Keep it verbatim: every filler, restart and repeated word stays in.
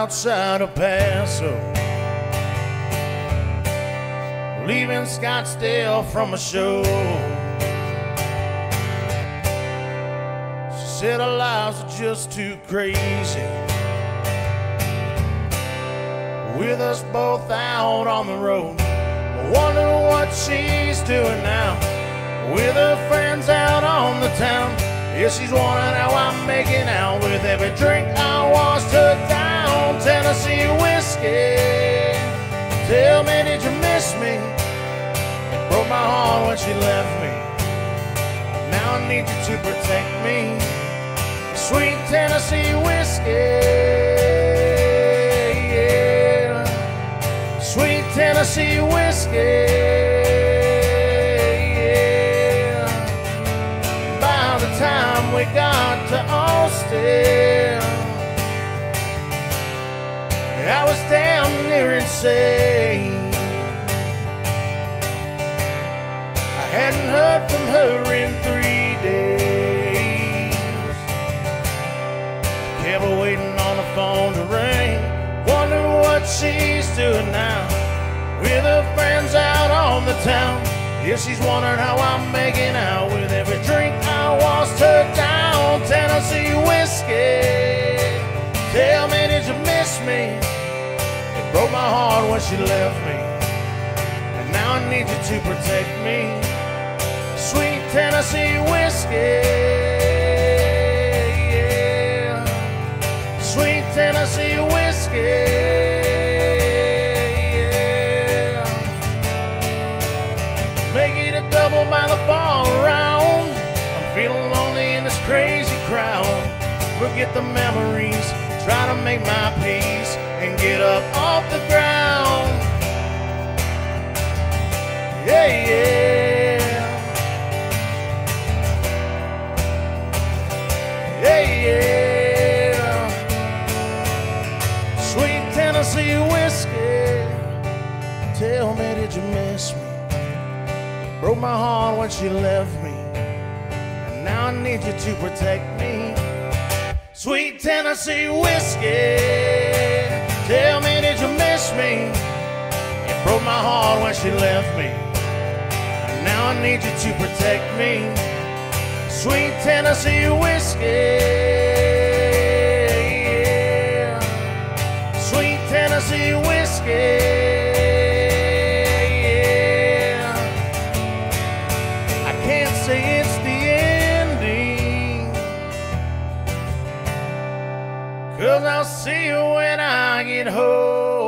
outside of Paso, leaving Scottsdale from a show. She said our lives are just too crazy, with us both out on the road. I wonder what she's doing now, with her friends out on the town. Yeah, she's wondering how I'm making out with every drink I washed her down. Tennessee whiskey, tell me, did you miss me? It broke my heart when she left me. Now I need you to protect me. Sweet Tennessee whiskey, yeah. Sweet Tennessee whiskey. Time we got to Austin, I was damn near insane. I hadn't heard from her in three days. Kept waiting on the phone to ring. Wonder what she's doing now, with her friends out on the town. Yeah, she's wondering how I'm making out with every drink I washed her down. Tennessee whiskey, tell me, did you miss me? It broke my heart when she left me, and now I need you to protect me. Sweet Tennessee whiskey, yeah. Sweet Tennessee whiskey. Double by the ball around. I'm feeling lonely in this crazy crowd. Forget the memories, try to make my peace and get up off the ground. Yeah, yeah. Yeah, yeah. Sweet Tennessee whiskey, tell me, did you miss me? Broke my heart when she left me, and now I need you to protect me. Sweet Tennessee whiskey, tell me, did you miss me? It broke my heart when she left me, and now I need you to protect me. Sweet Tennessee whiskey, yeah. Sweet Tennessee whiskey. Say it's the ending, 'cause I'll see you when I get home.